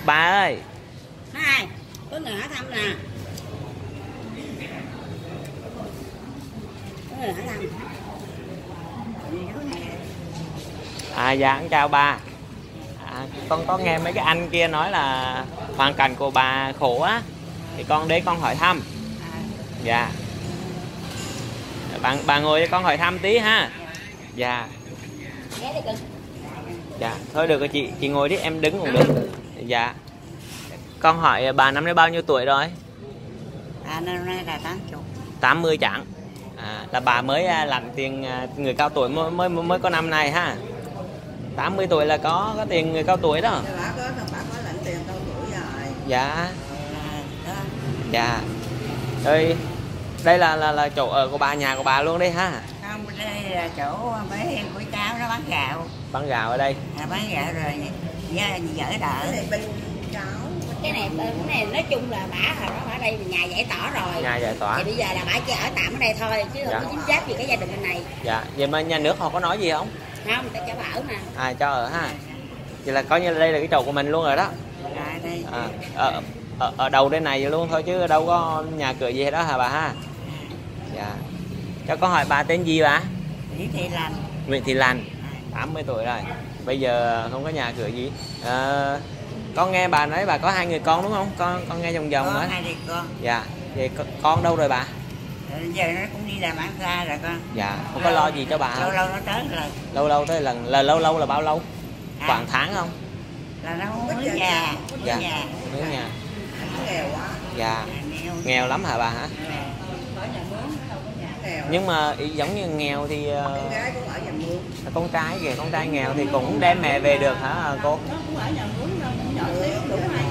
Bà ơi. Hai, có người hỏi thăm nè. Có người hỏi thăm. Dạ chào bà. Con có nghe mấy cái anh kia nói là hoàn cảnh của bà khổ á, thì con đến con hỏi thăm. Dạ. Bà ngồi cho con hỏi thăm tí ha. Dạ. Dạ, thôi được rồi chị ngồi đi, em đứng cũng được. Dạ. Con hỏi bà năm nay bao nhiêu tuổi rồi? Năm nay là 80. 80 chẳng. Là bà mới lãnh tiền người cao tuổi mới có năm nay ha. 80 tuổi là có tiền người cao tuổi đó. Bà có lãnh tiền cao tuổi rồi. Dạ. Dạ. Rồi đây là chỗ ở của bà, nhà của bà luôn đây ha. Không, đây là chỗ mấy của cháu nó bán gạo. Bán gạo ở đây. Bán gạo rồi vợ đỡ. Cái này nói chung là bả ở đây nhà giải tỏa rồi. Nhà giải tỏa. Thì bây giờ là bả chỉ ở tạm ở đây thôi chứ không có dính dáp gì cái gia đình bên này. Dạ. Vậy mà nhà nước họ có nói gì không? Không, ta cho bà ở mà. Cho ở ha. Vậy là coi như là đây là cái chỗ của mình luôn rồi đó. Đây. Ở đầu đây này luôn thôi chứ đâu có nhà cửa gì hết đó hả bà ha. Dạ. Cho con hỏi bà tên gì bà? Nguyễn Thị Lành. Nguyễn Thị Lành. 80 tuổi rồi. Bây giờ không có nhà cửa gì. Con nghe bà nói bà có 2 người con đúng không? Con nghe vòng nói. 2 người con. Dạ. Vậy con đâu rồi bà? Giờ nó cũng đi làm ăn xa rồi con. Dạ. Không có lo gì cho bà. Lâu nó tới rồi. Lâu tới lần là lâu là bao lâu? Khoảng tháng không? Là nó mướn nhà. Dạ. Mướn nhà. Nghèo quá. Dạ. Nghèo lắm hả bà hả? Nhưng mà giống như nghèo thì con gái cũng ở nhà mướn. Con trai kìa, con trai nghèo thì cũng đem mẹ về được hả cô? Nó cũng ở nhà mướn đâu, cũng nhỏ xíu, đủ 2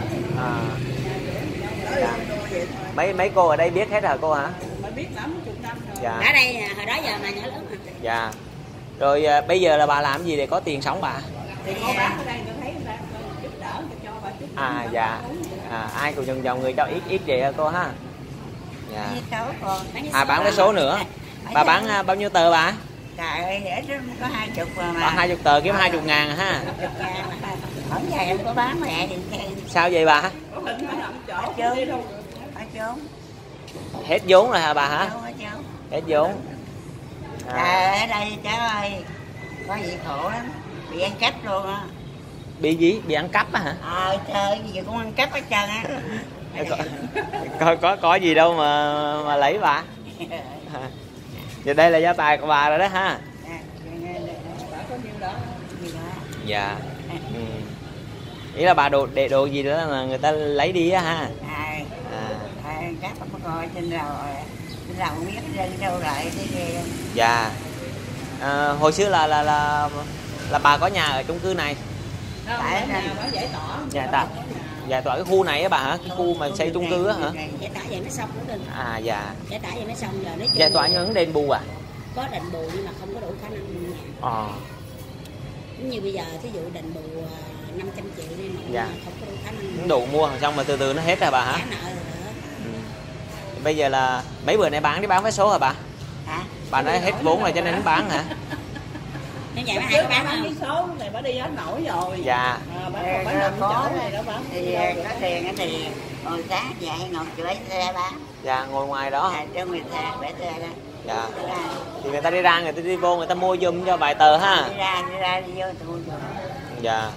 nhà. Mấy cô ở đây biết hết hả cô hả? Mới biết lắm, chục năm rồi. Dạ. Ở đây hồi đó giờ mà nhỏ lớn mà. Dạ. Rồi bây giờ là bà làm gì để có tiền sống bà? Thì cô bác ở đây tôi thấy người ta giúp đỡ cho bà chút. Dạ. Ai cũng vòng người cho ít vậy hả cô ha? Dạ. Bán vé số nữa. Bà bán bao nhiêu tờ bà? Trời ơi, có 20 mà. Có 20 tờ kiếm 20.000 ha. Không vậy không có bán mẹ thì sao vậy bà? Hết vốn rồi hả bà hả? Hết vốn. Ở đây cháu ơi, có gì khổ lắm, bị ăn cắp luôn á. Bị gì? Bị ăn cắp á hả? Trời, gì cũng ăn cắp hết trơn á. Có gì đâu mà lấy bà. Vậy đây là gia tài của bà rồi đó ha. Dạ. Ý là bà để đồ gì đó là người ta lấy đi á ha. Cắp có coi trên đầu không biết rơi đâu lại thế. Dạ. Hồi xưa là bà có nhà ở chung cư này. Giải tỏa cái khu này á bà hả? Cái khu mà xây chung cư á hả? Giải tỏa vậy mới xong nữa đừng. Dạ. Giải tỏa vậy mới xong rồi. Giải tỏa những đền bù à? Có đền bù nhưng mà không có đủ khả năng mua nhà. Giống như bây giờ thí dụ đền bù 500 triệu đi mà không có đủ khả năng. Không đủ mua xong mà từ từ nó hết rồi bà hả? Trả nợ rồi. Bây giờ là mấy bữa nay bán vé số hả bà? Hả? Bà nói hết vốn rồi cho nên bán hả? Nếu vậy bà hay bán vé số này bà đi hết nổi rồi. Dạ. Bà còn bán nằm chỗ này đó bán. Thì có tiền thì ngồi sáng dậy ngồi chửi xe ba. Dạ, ngồi ngoài đó. Cho người ta bẻ xe đó. Dạ. Thì người ta đi ra, người ta đi vô, người ta mua giùm cho vài tờ ha. Đi ra đi vô tôi mua giùm. Dạ.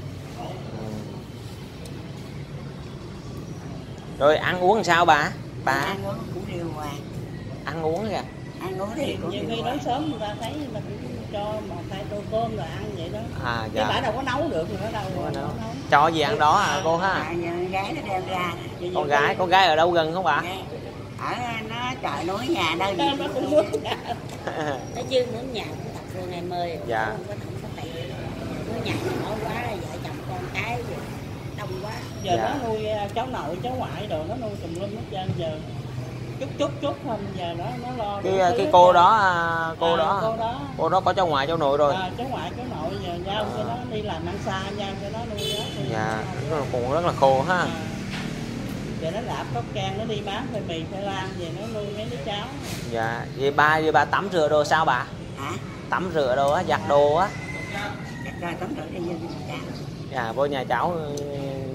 Rồi ăn uống làm sao bà? Ăn uống cũng điều hòa. Ăn uống kìa. Ăn uống thì cũng nhiều khi nói sớm người ta thấy người ta cũng cho 1-2 tô cơm rồi ăn vậy đó. Dạ. Chứ bà đâu có nấu được nữa đâu. Cho gì ăn đó hả cô ha? Con gái nó đem ra. Con gái ở đâu gần không bà? Ở nó trời núi nhà đâu gì nó cũng muốn. Nó chứ muốn nhà cũng tập luôn em ơi. Dạ. Không có tiền. Muốn nhà nhỏ quá vợ chồng con cái đông quá. Giờ nó nuôi cháu nội cháu ngoại đồ, nó nuôi tùm lum hết trơn giờ. Chút không, giờ nó lo cái cô đó cô đó có cháu ngoại cháu nội rồi. Cháu ngoại cháu nội giờ giao cho nó đi làm ăn xa, giao cho nó nuôi đó. Dạ, cũng rất là khổ ha. Giờ nó đạp tóc can, nó đi bán khoai mì khoai lang về nó nuôi mấy đứa cháu. Dạ, vậy bà tắm rửa đồ sao bà? Hả? Tắm rửa đồ á, giặt đồ á. Rồi tắm rửa đi vô nhà cháu. Dạ, vô nhà cháu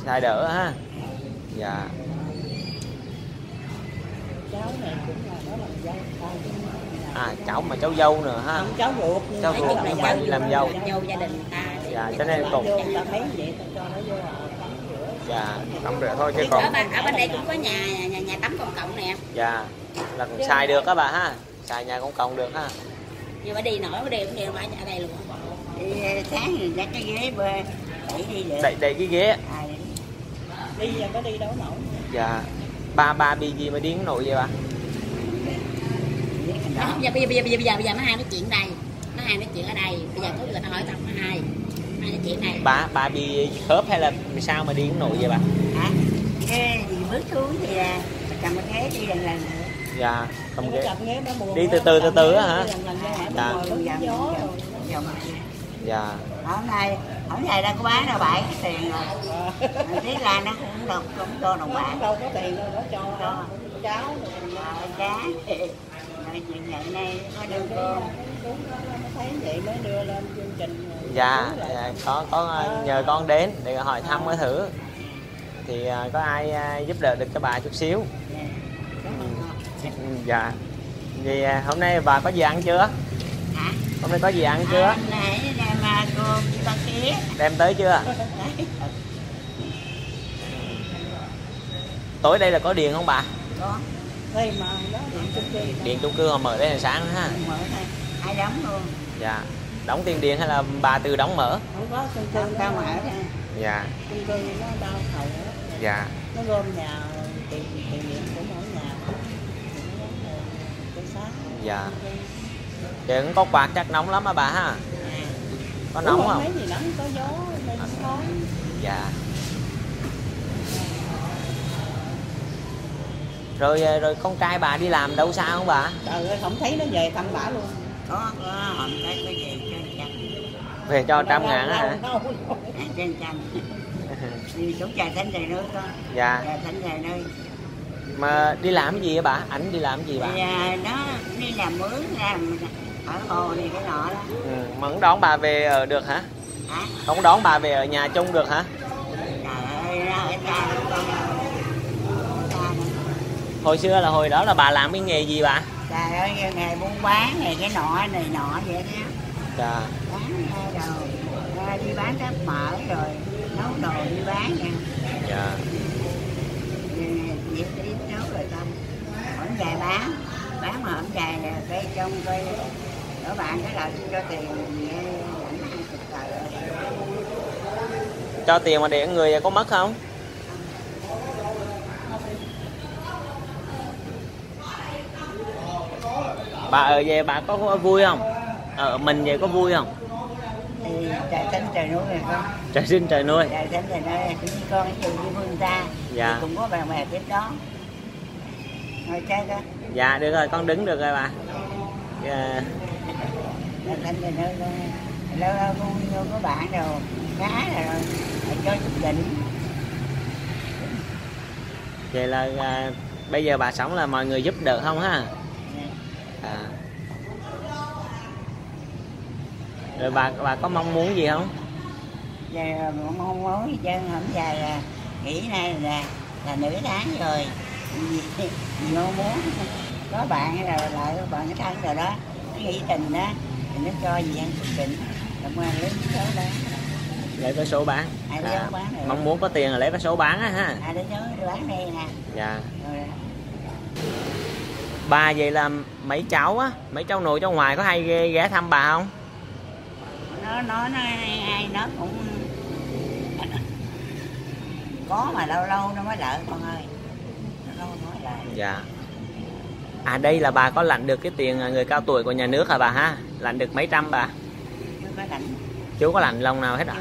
xài đỡ ha. Dạ. Cháu này cũng là nó làm dâu. Cháu mà cháu dâu nữa ha. Không, cháu ruột. Cháu ruột là phải làm dâu. Làm dâu gia đình người ta. Dạ, cho nên cùng. Ta thấy vậy ta cho nó vô tắm rửa. Dạ, tắm rửa thôi chứ còn. Ở bên đây cũng có nhà tắm công cộng nè. Dạ, là cũng xài được các bà ha. Xài nhà công cộng được ha. Nhưng mà đi nổi ở đây cũng đều phải ở đây luôn. Đi sáng thì dắt cái ghế bê đẩy đi được. Đẩy cái ghế. Đi giờ có đi đâu nổi. Dạ. Ba bị gì mà điên nổi vậy bà? Đó, bây giờ mấy hai nói chuyện đây. Mấy hai nói chuyện ở đây. Bây giờ có người ta hỏi thăm mấy hai nói chuyện này. Bà bị khớp hay là sao mà điên nổi vậy bà? Hả? Cái gì bước xuống thì là cầm cái ghế đi lần lần nữa. Dạ, cầm ghế. Đi Đi từ từ á hả? Dạ. Dạ. Hôm nay đã có bán đâu 7 cái tiền rồi. Tiếc là nó cũng cho đồng bạc. Đâu có tiền đâu nó cho cháu Cá. Rồi chuyện nhận này có đưa cô. đúng nó thấy vậy mới đưa lên chương trình. Dạ, có nhờ con đến để hỏi thăm cái thử. Thì có ai giúp đỡ được cho bà chút xíu. Dạ. Vì hôm nay bà có gì ăn chưa? Hả? Hôm nay có gì ăn chưa? Nãy đem cô ba kia. Đem tới chưa? Tối đây là có điện không bà? Có. Đây mà đó điện chung cư. Điện chung cư họ mở đây là sáng ha. Mở đây. Ai đóng luôn. Dạ. Đóng tiền điện hay là bà tự đóng mở? Không có chung cư Cao nó mở ra. Dạ. chung cư nó đau thầu đó. Dạ. Nó gom nhà tiền điện của mỗi nhà. Cái xác. Dạ. Điện có quạt chắc nóng lắm á bà ha. Có nóng không? Mấy gì nóng có gió nên khói. Dạ. Rồi con trai bà đi làm đâu xa không bà? Trời ơi không thấy nó về thăm bả luôn. Có hôm nay có gì cho trăm. Về cho 100.000 á hả? Trên trăm. Đi xuống trà thánh về nơi con. Dạ. Trà thánh về nơi. Mà đi làm cái gì vậy bà? Ảnh đi làm cái gì bà? Thì nó đi làm mướn làm ở hồ này cái nọ đó. Mà không đón bà về ở được hả? Hả? Không đón bà về ở nhà chung được hả? Trời ơi, ra ở cha con. Hồi xưa là hồi đó là bà làm cái nghề gì bà? Trời ơi, nghề buôn bán này cái nọ này nọ vậy đó. Dạ. Bán đồ, đi bán thép mỡ rồi nấu đồ đi bán nha. Dạ. Vậy tí nấu rồi xong. Hổng dài bán mà hổng dài nè, cây trong coi đỡ bạn cái là cho tiền nghe ảnh 20 tờ. Cho tiền mà để người có mất không? Bà ở về bà có vui không? Ở mình về có vui không? Thì trời sinh trời nuôi rồi con. Trời sinh trời nuôi. Trời sinh trời nuôi cũng như con cái gì với phương ta. Dạ. Thì cũng có bạn bè tiếp đó. Ngồi chơi coi. Dạ được rồi, con đứng được rồi bà. Dạ. Trời sinh trời nuôi con. Lâu lâu con có bạn rồi cá rồi cho chút đỉnh. Vậy là bây giờ bà sống là mọi người giúp đỡ không ha? À. Rồi bà có mong muốn gì không? Giờ mong muốn gì chứ không dài là nghỉ nay là nửa tháng rồi. Gì mong muốn có bạn rồi lại bạn cái thân rồi đó nó nghĩ tình đó thì nó cho gì ăn chút đỉnh làm qua lấy số đó Lấy vé số bán. ai lấy bán rồi. Mong muốn có tiền là lấy vé số bán á ha. Ai lấy số bán đây nè. Dạ. Rồi. Bà vậy là mấy cháu á, mấy cháu nội cháu ngoài có hay ghé thăm bà không? Nó ai nó cũng có mà lâu lâu nó mới đợi con ơi, lâu nói lại. Dạ. À đây là bà có lãnh được cái tiền người cao tuổi của nhà nước hả bà ha? Lãnh được mấy trăm bà? Chưa có lãnh. Chú có lãnh lòng nào hết ạ?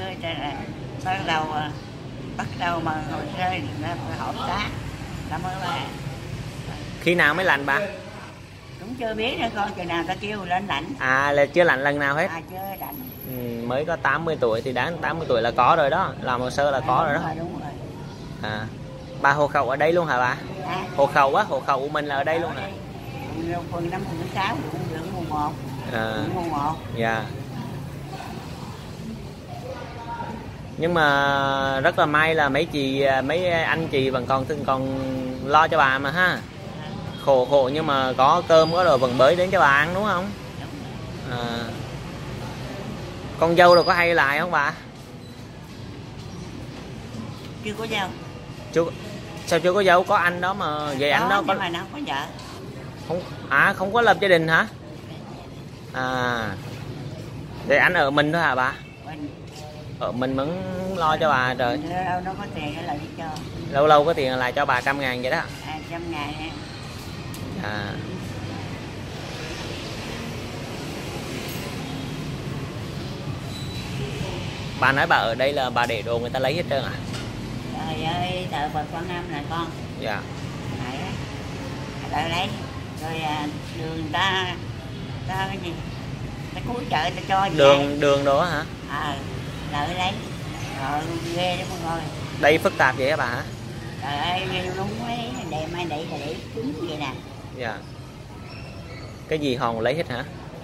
Bắt đầu mà hồi rơi nó hợp tác nó mới là. Khi nào mới lãnh bà? Cũng chưa biết nữa con, chừng nào ta kêu lên lãnh. À là chưa lãnh lần nào hết. À chưa lãnh. Mới có 80 tuổi thì đáng 80 tuổi là có rồi đó, làm hồ sơ là có rồi đó. Đúng rồi. À. Bà hộ khẩu ở đây luôn hả bà? À. Hộ khẩu á, hộ khẩu của mình là ở đây luôn hả? Phường 5 phường 6 đường mùng 1. À. Mùng 1. Dạ. Nhưng mà rất là may là mấy anh chị vẫn còn lo cho bà mà ha. Khổ nhưng mà có cơm có rồi vẫn bới đến cho bà ăn đúng không? Con dâu rồi có hay lại không bà? Chưa có dâu. Sao chưa có dâu? Có anh đó mà vậy anh đó có mà nó không có vợ. Không có lập gia đình hả? Thì anh ở mình thôi hả bà? Ở mình vẫn lo cho bà rồi. Lâu nó có tiền cái lại cho. Lâu có tiền lại cho bà 100.000 vậy đó. 100.000 em. Bà nói bà ở đây là bà để đồ người ta lấy hết trơn à? Trời ơi, thợ Phật Quan Âm là con. Dạ. Đợi lấy. Rồi đường ta cái gì? Ta cuối chợ ta cho đường đồ hả? Đợi lấy. Rồi ghê đó mọi người. Đây phức tạp vậy hả bà hả? Trời ơi, đúng mấy để cứng vậy nè. Dạ. Cái gì hòn lấy hết hả?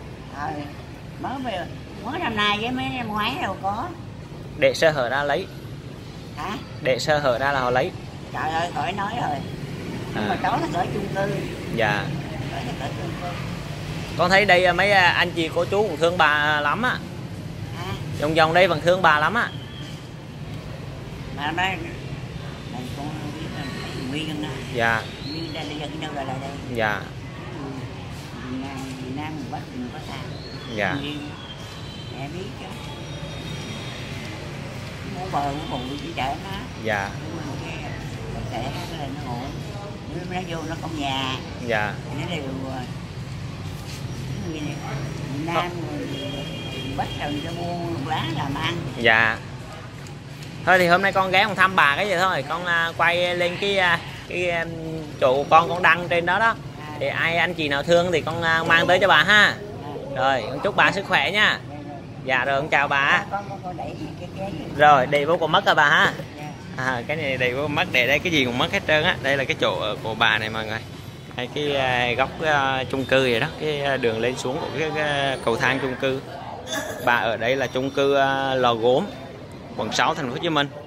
Mới năm nay với mấy năm ngoái đâu có. Để sơ hở ra lấy. Hả? Để sơ hở ra là họ lấy. Trời ơi, khỏi nói rồi. Nhưng mà đó là cỡ chung cư. Dạ. Đó là cỡ chung cư. Con thấy đây mấy anh chị cô chú cũng thương bà lắm á. Vòng đây vẫn thương bà lắm á. Mà đây con biết là Nguyên đó. Dạ. Nguyên đây là dân đâu là đây. Dạ. Miền Nam miền Bắc mình có sao. Dạ. Mẹ biết chứ. Muốn bờ muốn bụi chỉ chở nó. Dạ. Sẽ lên nó ngủ. Nó vô nó không nhà. Dạ. Nó đều miền Nam bắt đầu cho buôn lá làm ăn. Dạ. Thôi thì hôm nay con ghé con thăm bà cái gì thôi, con quay lên cái chỗ con đăng trên đó đó. Thì ai anh chị nào thương thì con mang tới cho bà ha. Rồi, con chúc bà sức khỏe nha. Dạ rồi, con chào bà. Rồi, đi vô còn mất rồi bà ha. Cái này đầy vô mất, để đây cái gì cũng mất hết trơn á. Đây là cái chỗ của bà này mọi người. Cái góc chung cư vậy đó, cái đường lên xuống của cái cầu thang chung cư. Bà ở đây là chung cư Lò Gốm, quận 6 thành phố Hồ Chí Minh.